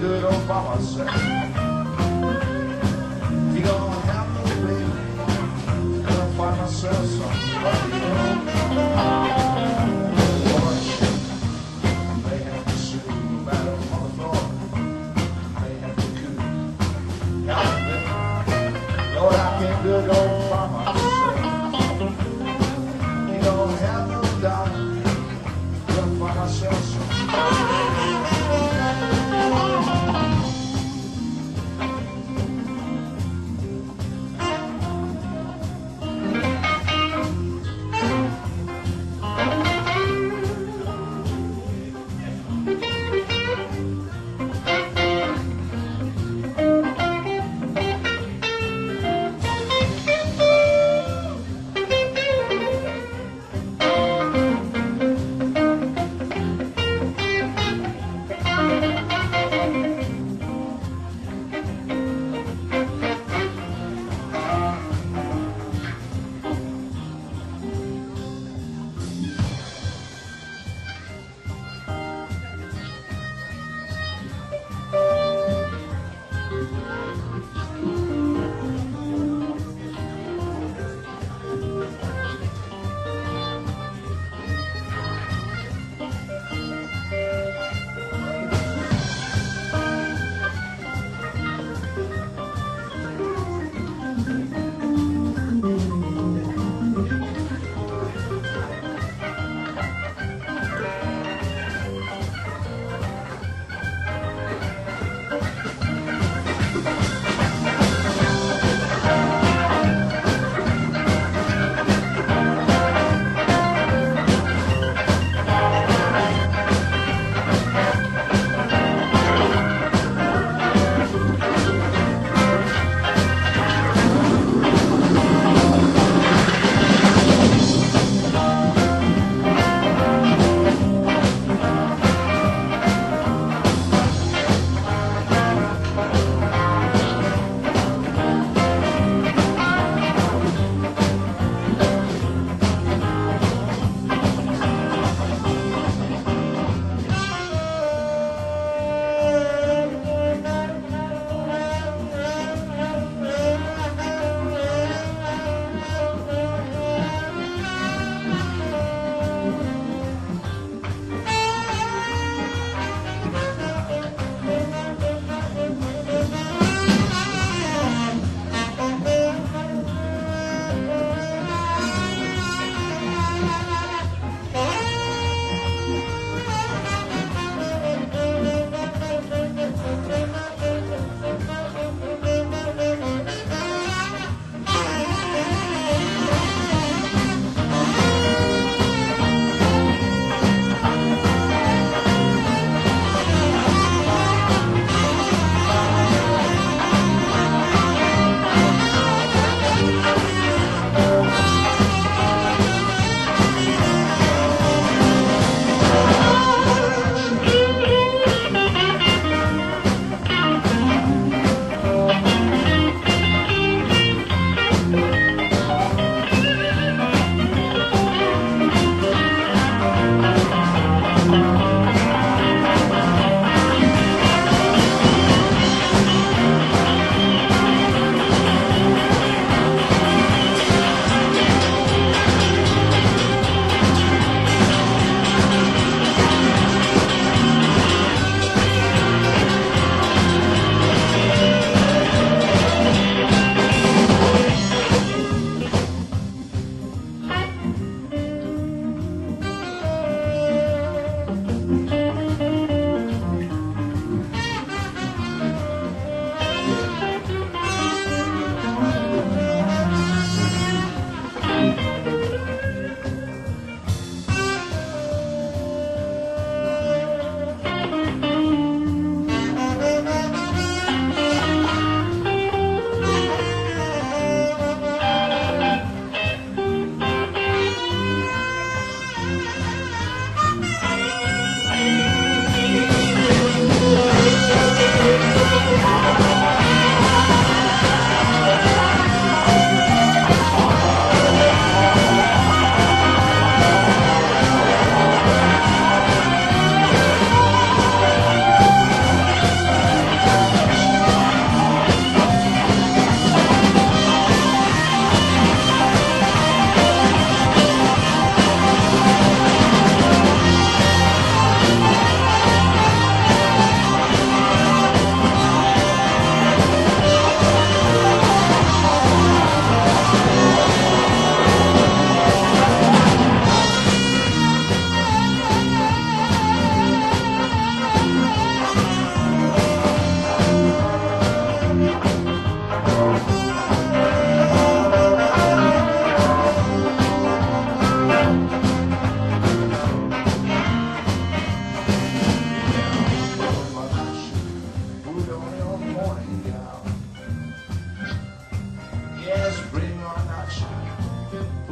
do it all by myself. You gonna have me, baby. Gonna find myself somebody else. Lord, they have to sue about a motherfucker. They have to coup. Lord, I can't do it all by myself. You gonna have me, darling. Gonna find myself somebody.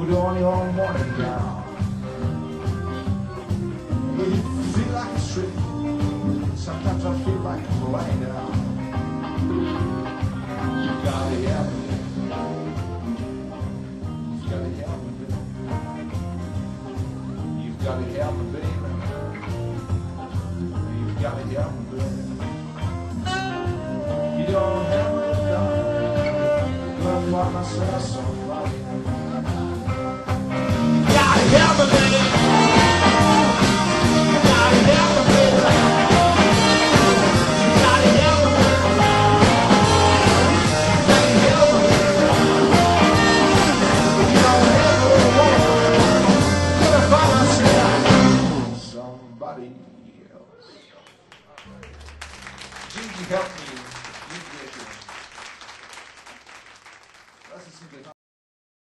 put on your morning gown. You feel like a trip. Sometimes I feel like lying down. You gotta help me. You gotta help me, baby. You've gotta help me, baby. You've gotta help me, baby. You don't have me, darling. Love what myself so far. You gotta help me, baby. You gotta help me, baby. You gotta help me, baby. Somebody else. Jesus, help me.